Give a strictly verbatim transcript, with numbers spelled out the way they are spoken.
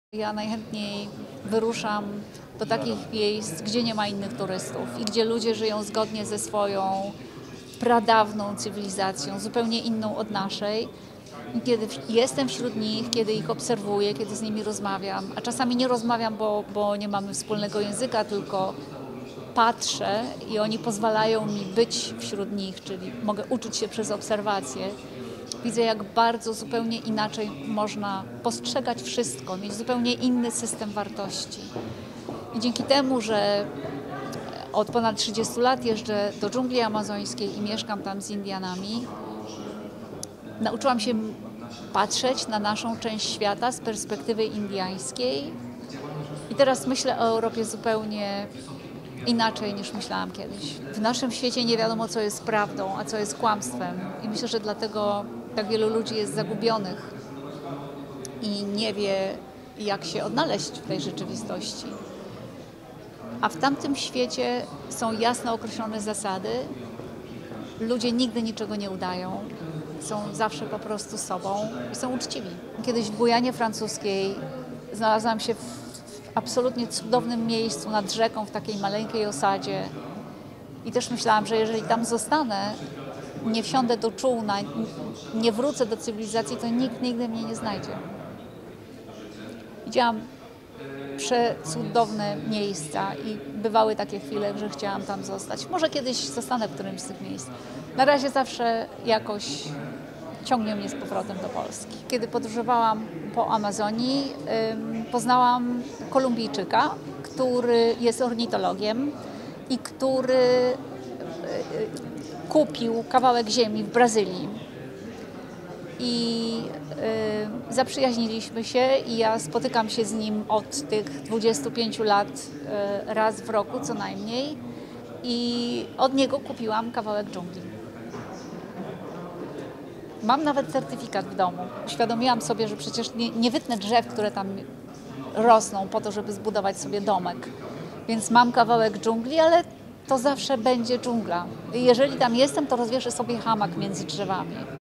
Ja najchętniej wyruszam do takich miejsc, gdzie nie ma innych turystów i gdzie ludzie żyją zgodnie ze swoją pradawną cywilizacją, zupełnie inną od naszej. I kiedy jestem wśród nich, kiedy ich obserwuję, kiedy z nimi rozmawiam, a czasami nie rozmawiam, bo, bo nie mamy wspólnego języka, tylko patrzę i oni pozwalają mi być wśród nich, czyli mogę uczyć się przez obserwację. Widzę, jak bardzo zupełnie inaczej można postrzegać wszystko, mieć zupełnie inny system wartości. I dzięki temu, że od ponad trzydziestu lat jeżdżę do dżungli amazońskiej i mieszkam tam z Indianami, nauczyłam się patrzeć na naszą część świata z perspektywy indiańskiej i teraz myślę o Europie zupełnie inaczej niż myślałam kiedyś. W naszym świecie nie wiadomo, co jest prawdą, a co jest kłamstwem i myślę, że dlatego tak wielu ludzi jest zagubionych i nie wie, jak się odnaleźć w tej rzeczywistości. A w tamtym świecie są jasno określone zasady. Ludzie nigdy niczego nie udają. Są zawsze po prostu sobą i są uczciwi. Kiedyś w Gujanie Francuskiej znalazłam się w absolutnie cudownym miejscu nad rzeką, w takiej maleńkiej osadzie. I też myślałam, że jeżeli tam zostanę, nie wsiądę do czółna, nie wrócę do cywilizacji, to nikt nigdy mnie nie znajdzie. Widziałam przecudowne miejsca i bywały takie chwile, że chciałam tam zostać. Może kiedyś zostanę w którymś z tych miejsc. Na razie zawsze jakoś ciągnie mnie z powrotem do Polski. Kiedy podróżowałam po Amazonii, poznałam Kolumbijczyka, który jest ornitologiem i który kupił kawałek ziemi w Brazylii. I y, zaprzyjaźniliśmy się i ja spotykam się z nim od tych dwudziestu pięciu lat y, raz w roku co najmniej i od niego kupiłam kawałek dżungli. Mam nawet certyfikat w domu. Uświadomiłam sobie, że przecież nie, nie wytnę drzew, które tam rosną po to, żeby zbudować sobie domek. Więc mam kawałek dżungli, ale to zawsze będzie dżungla. Jeżeli tam jestem, to rozwieszę sobie hamak między drzewami.